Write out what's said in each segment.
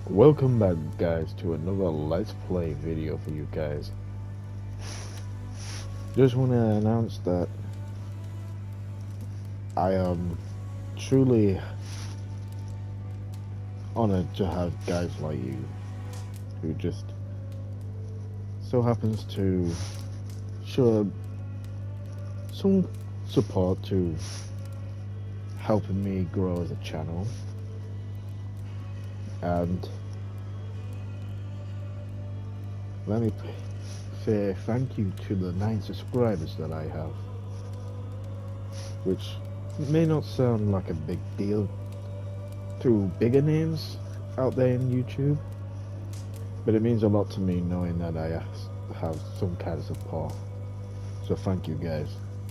Welcome back, guys, to another Let's Play video for you guys. Just want to announce that I am truly honored to have guys like you who just so happens to show some support to helping me grow as a channel. And let me say thank you to the 9 subscribers that I have, which may not sound like a big deal to bigger names out there in YouTube, but it means a lot to me knowing that I have some kind of support. So thank you, guys.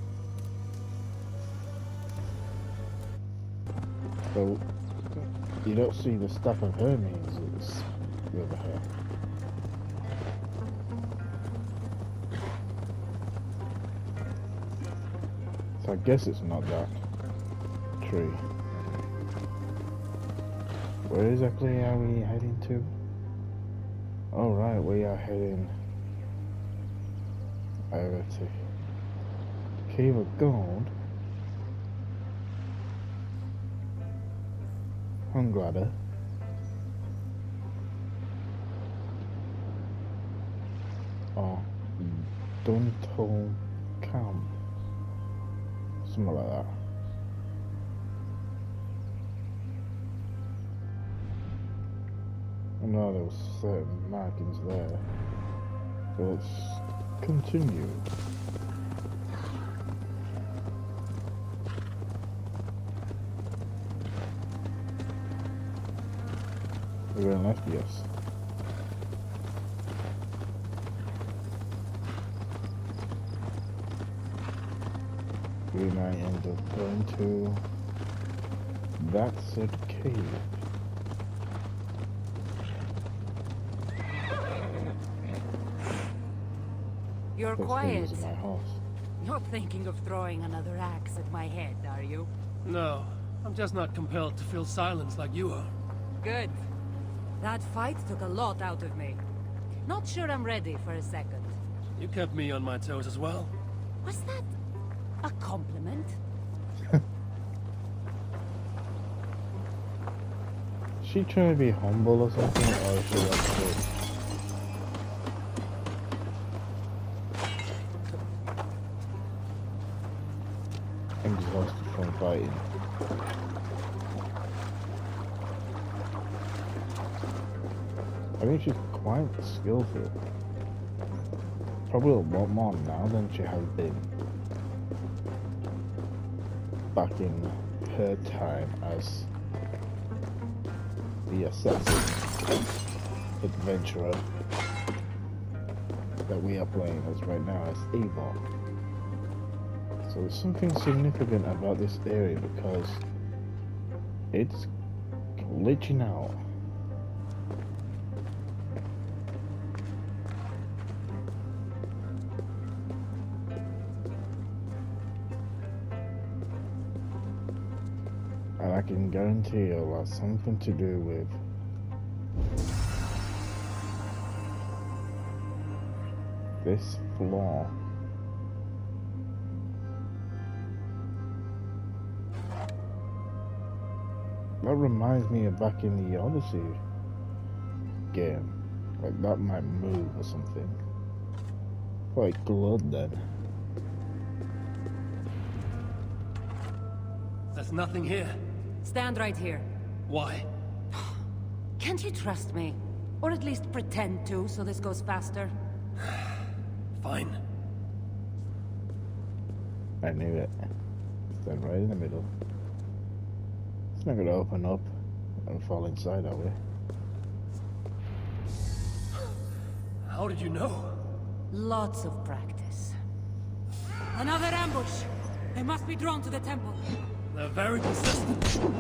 So you don't see the stuff of Hermes is over here. So I guess it's not that tree. Where exactly are we heading to? Oh right, we are heading over to Cave of Gold. Hungrada. Or Duntal Camp. Something like that. I know there was certain markings there. So let's continue. We're going left, yes. We might end up going to that said cave. You're That's quiet. my horse. Not thinking of throwing another axe at my head, are you? No, I'm just not compelled to feel silence like you are. Good. That fight took a lot out of me. Not sure I'm ready for a second. You kept me on my toes as well. Was that a compliment? She trying to be humble or something, or is she actually? Exhausted from fighting. I think she's quite skillful. Probably a lot more now than she has been back in her time as the assassin adventurer that we are playing as right now as Ava. So there's something significant about this area because it's glitching out. And I can guarantee it'll have something to do with this floor. That reminds me of back in the Odyssey game. Like that might move or something. Like glowed then. There's nothing here. Stand right here. Why? Can't you trust me? Or at least pretend to, so this goes faster? Fine. I knew it. Stand right in the middle. It's not gonna open up and fall inside, are we? How did you know? Lots of practice. Another ambush! They must be drawn to the temple. They're very persistent.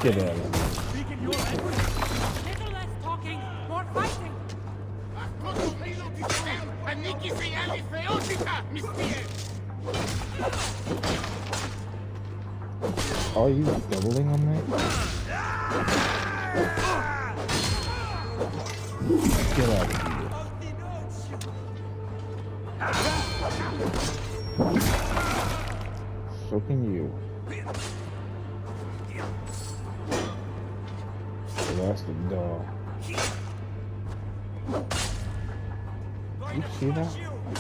Get out of here. Speaking your language? Little less talking, more fighting! Are you doubling on me? Get out of here. So can you. So that's the door. You see that?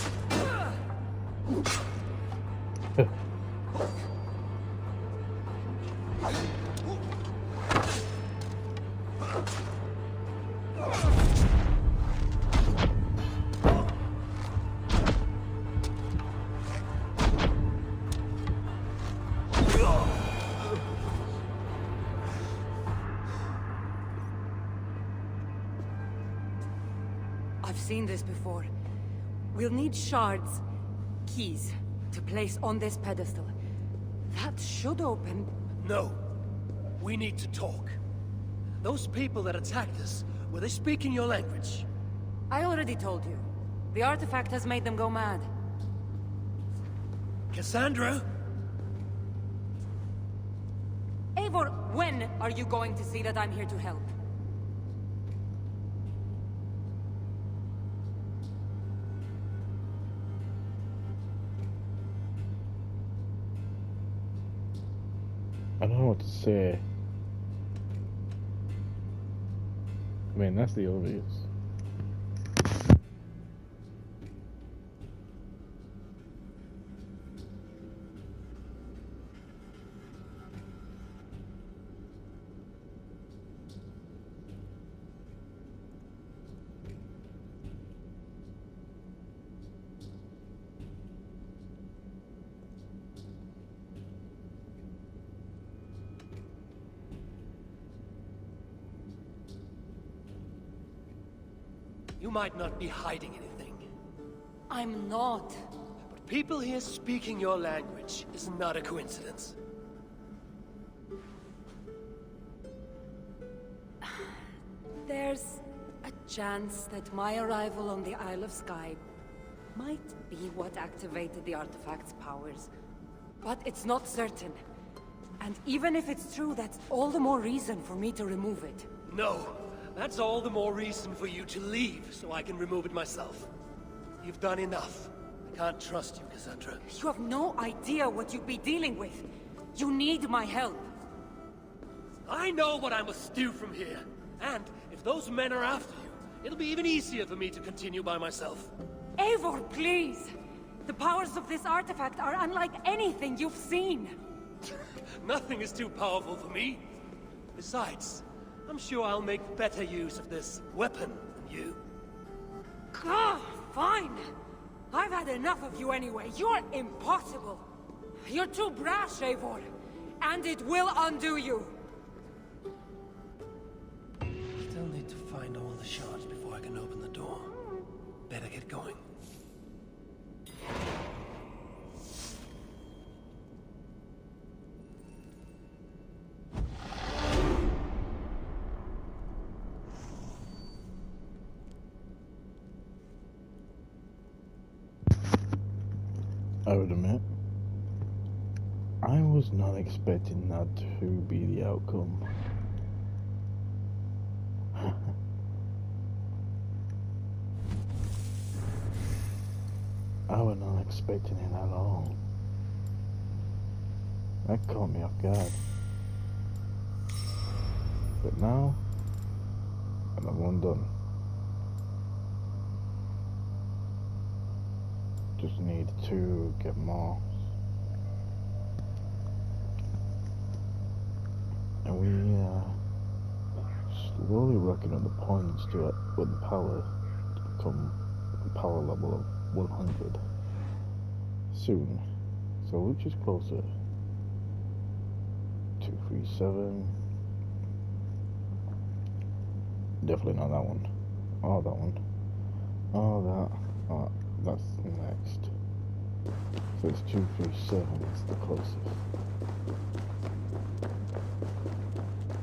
I've seen this before. We'll need shards, keys, to place on this pedestal. That should open... No. We need to talk. Those people that attacked us, were they speaking your language? I already told you. The artifact has made them go mad. Cassandra? Eivor, when are you going to see that I'm here to help? I don't know what to say. I mean, that's the obvious. You might not be hiding anything, I'm not. but people here speaking your language is not a coincidence. There's a chance that my arrival on the Isle of Skye might be what activated the artifact's powers. But it's not certain. And even if it's true, that's all the more reason for me to remove it. No, that's all the more reason for you to leave, so I can remove it myself. You've done enough. I can't trust you, Cassandra. You have no idea what you'd be dealing with. You need my help. I know what I must do from here. And if those men are after you, it'll be even easier for me to continue by myself. Eivor, please! The powers of this artifact are unlike anything you've seen. Nothing is too powerful for me. Besides, I'm sure I'll make better use of this weapon than you. Fine. I've had enough of you anyway. You're impossible. You're too brash, Eivor. And it will undo you. Still need to find all the shards before I can open the door. Better get going. I would admit, I was not expecting that to be the outcome. I was not expecting it at all. That caught me off guard. But now, another one done. Just need to get more. And we slowly rocking up the points to it with the power to become a power level of 100 soon. So which is closer? 237. Definitely not that one. Oh, that one. Oh, that. Oh, that's next. So it's 237. It's the closest.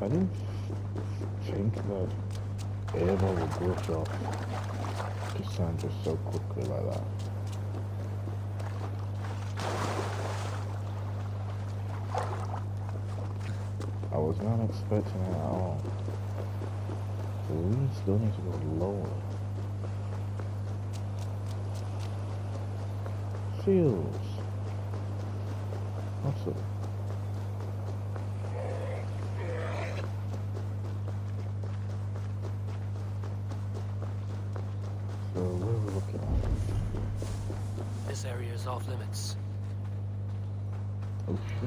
I didn't think that Ava would brush off Cassandra so quickly like that. I was not expecting it at all. We still need to go lower. Fields. What's up? So where are we looking at? This area is off limits. Oh shit.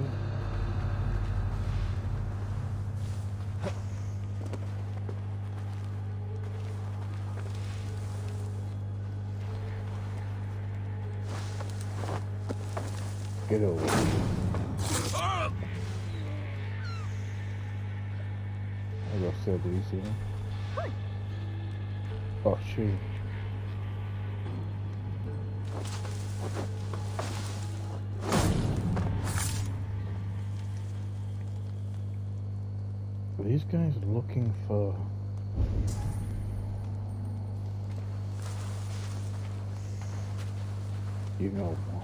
Get over it. As I said, do you see him? Oh shoot. Are these guys looking for... You know what?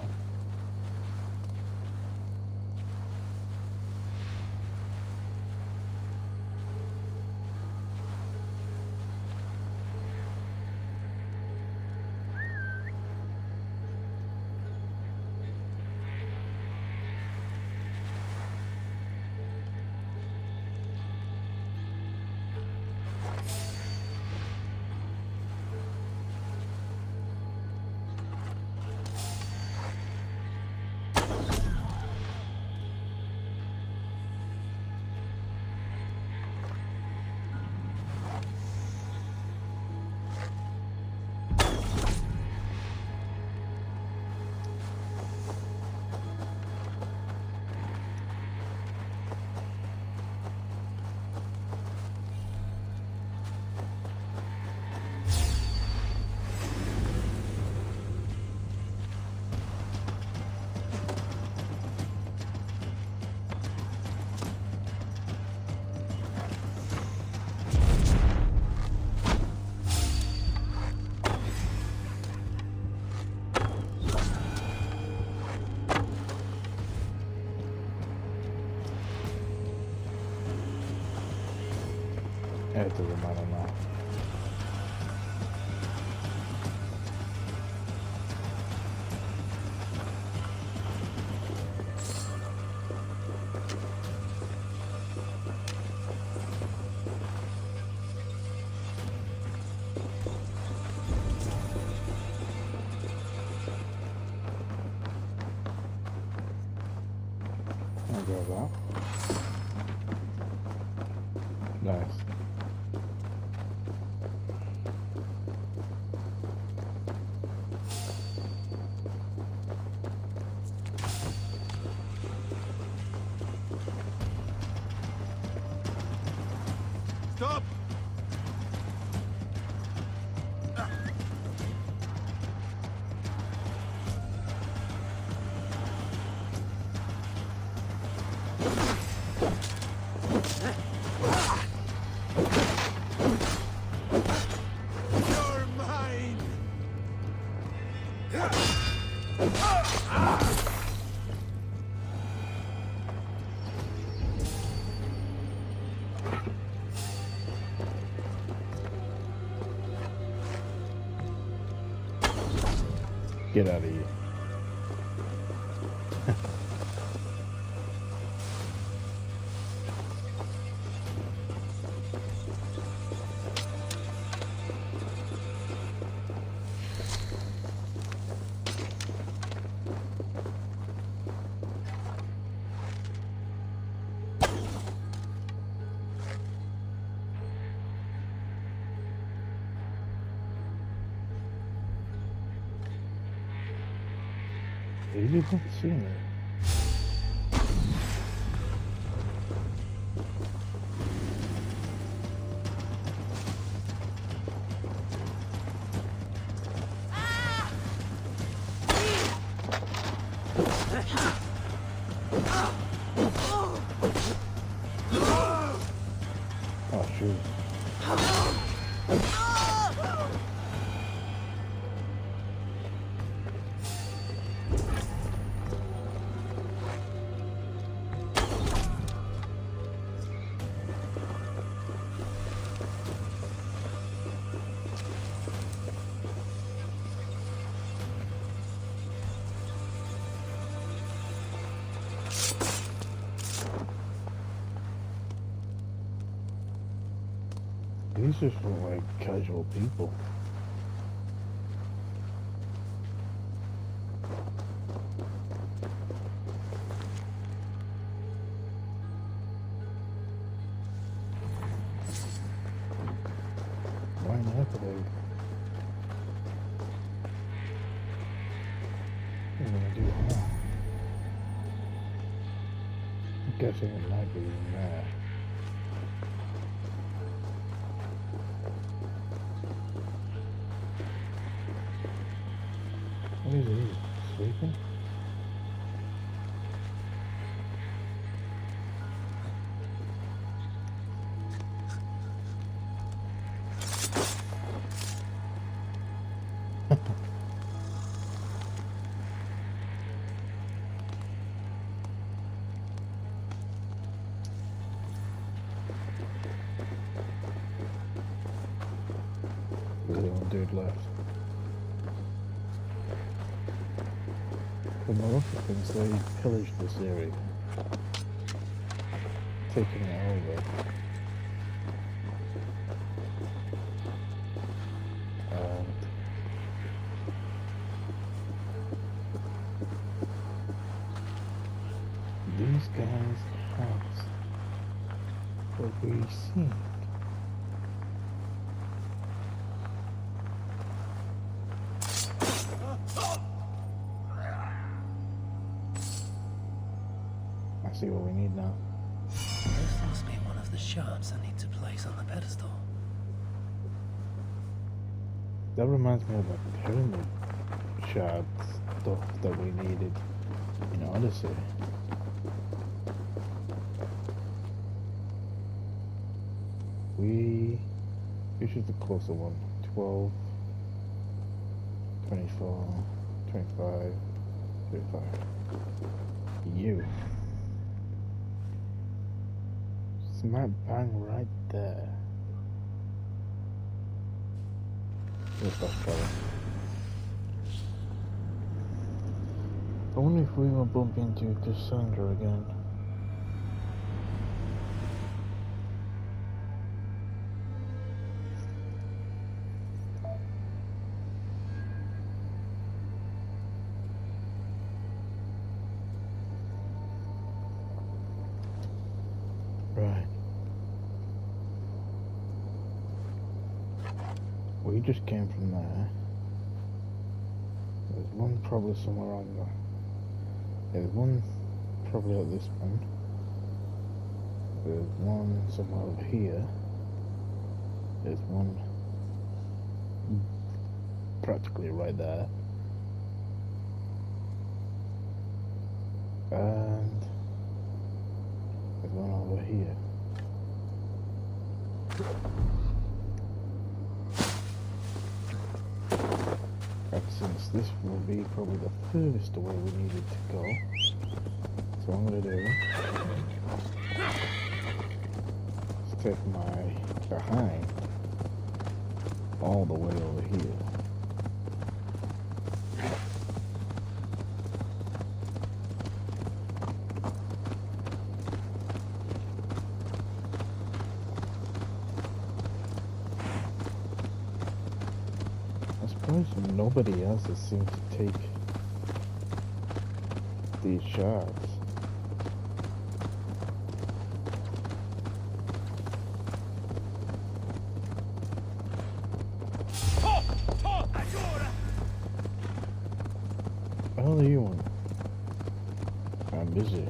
It doesn't matter now. I'll grab that. Nice. Stop! You're mine! Get out of here. You didn't see me. These just look like casual people. Why not today? What am I gonna do now? I'm guessing it might be in there. What is he? Sleeping? There's only one dude left. The Maleficents, they pillaged this area, taking it over. And these guys' house will be seen. I see what we need now. This must be one of the shards I need to place on the pedestal. That reminds me of the pyramid shard stuff that we needed in Odyssey. Which is the closer one? 12, 24, 25, 35. You. Smack bang right there. Let's try it. I wonder if we will bump into Cassandra again. Right. We just came from there. There's one probably somewhere on the... There's one probably at this one. There's one somewhere over here. There's one practically right there. And there's one over here. And since this will be probably the furthest away we needed to go, so what I'm going to do is take my behind all the way over here. Nobody else has seemed to take these shards. What do you want? I'm busy.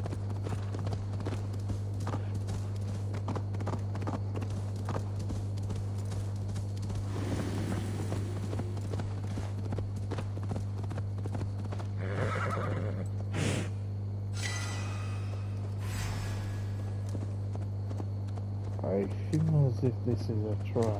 I feel as if this is a trap.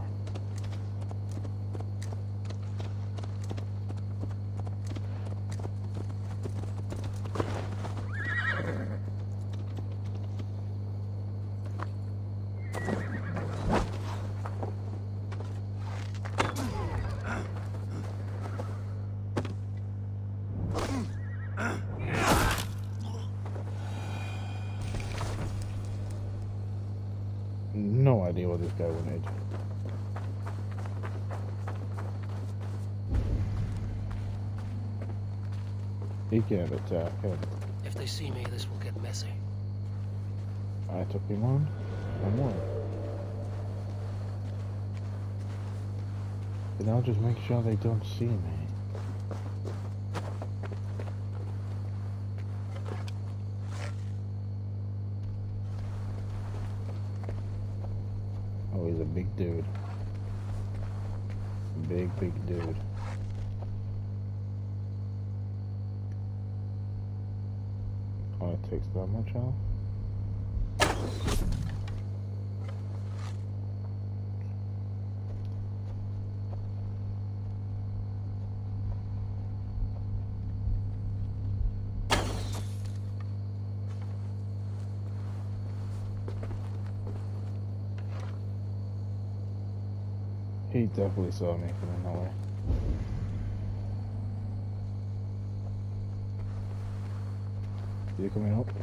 No idea what this guy wanted. He can't attack him. If they see me, this will get messy. I took him on. I'm one. And I'll just make sure they don't see me. Oh, he's a big dude. Big dude. Oh, it takes that much off? He definitely saw me coming that way. Is he coming up?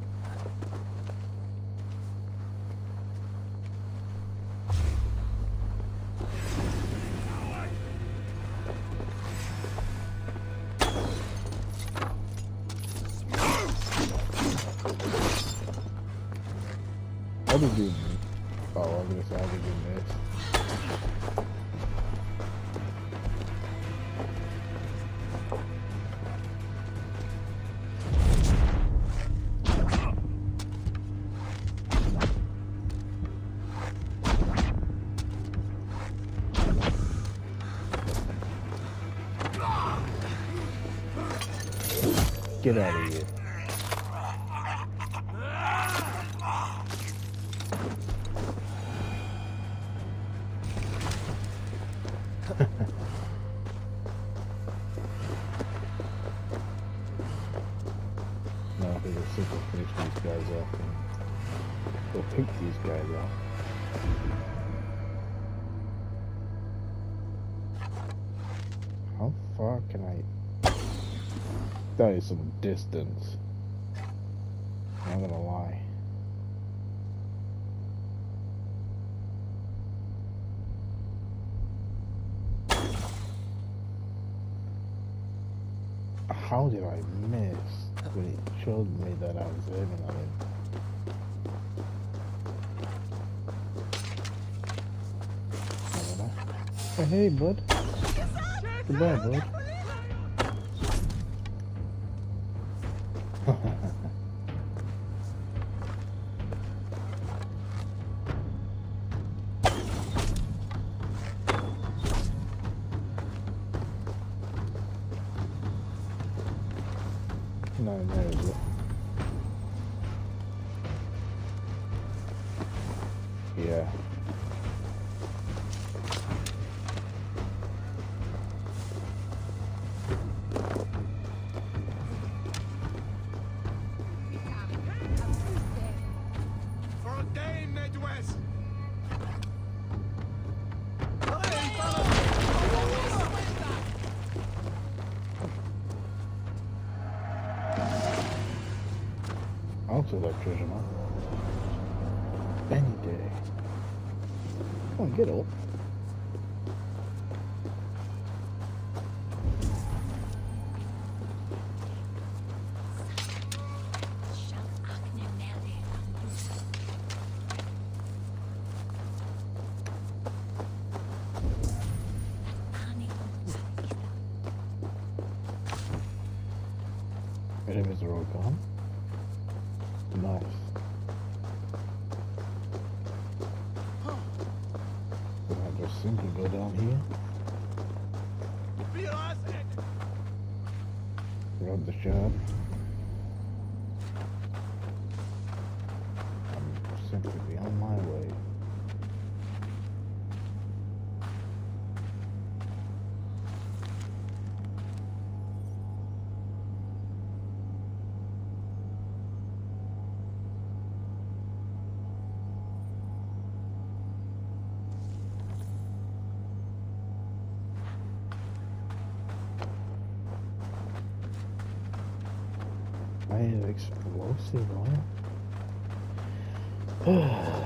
How did you... Oh, I was gonna say, how did you miss? Get out of here. No, I think we'll simply finish these guys off and we'll pick these guys off. How far can I... That is some distance. I'm not gonna lie. How did I miss when it showed me that I was aiming at him? Hey, bud. Goodbye, bud. No, no. Yeah. For a day, Midwest! I'll take that treasure map. Any day. Come on, get up. Enemies are all gone. Nice. Then I just simply go down here, grab the shard, and simply be on my way. I have explosive on it.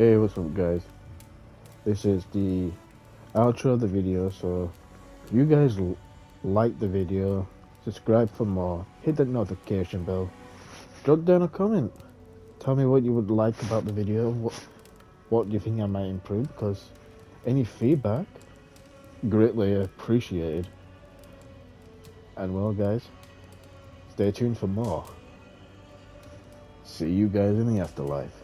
Hey, what's up guys? This is the outro of the video, so if you guys like the video, subscribe for more, hit that notification bell, drop down a comment, tell me what you would like about the video, what do you think I might improve, because any feedback, greatly appreciated. And well guys, stay tuned for more. See you guys in the afterlife.